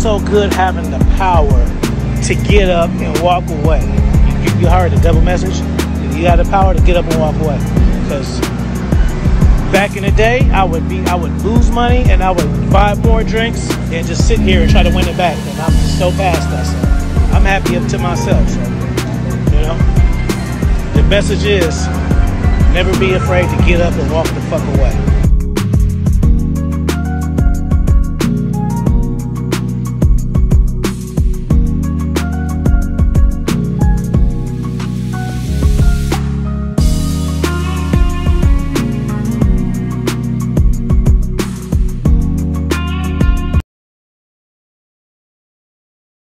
so good having the power to get up and walk away. You heard the double message? You had the power to get up and walk away. Because back in the day, I would lose money and I would buy more drinks and just sit here and try to win it back. And I'm so past that. So I'm happy up to myself. So, you know, the message is never be afraid to get up and walk the fuck away.